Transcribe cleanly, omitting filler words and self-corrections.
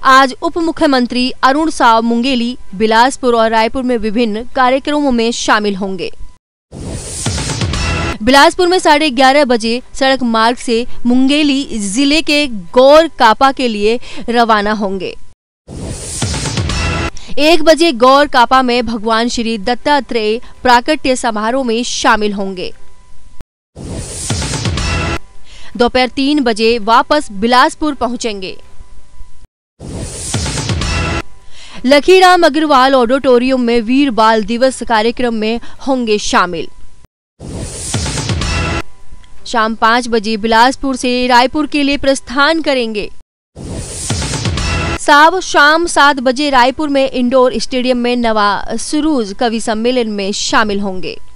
आज उप मुख्यमंत्री अरुण साव मुंगेली बिलासपुर और रायपुर में विभिन्न कार्यक्रमों में शामिल होंगे। बिलासपुर में 11:30 बजे सड़क मार्ग से मुंगेली जिले के गौर कापा के लिए रवाना होंगे। 1 बजे गौर कापा में भगवान श्री दत्तात्रेय प्राकट्य समारोह में शामिल होंगे। दोपहर 3 बजे वापस बिलासपुर पहुंचेंगे। लखीराम अग्रवाल ऑडिटोरियम में वीर बाल दिवस कार्यक्रम में होंगे शामिल। शाम 5 बजे बिलासपुर से रायपुर के लिए प्रस्थान करेंगे। साव शाम 7 बजे रायपुर में इंडोर स्टेडियम में नवा सुरूज कवि सम्मेलन में शामिल होंगे।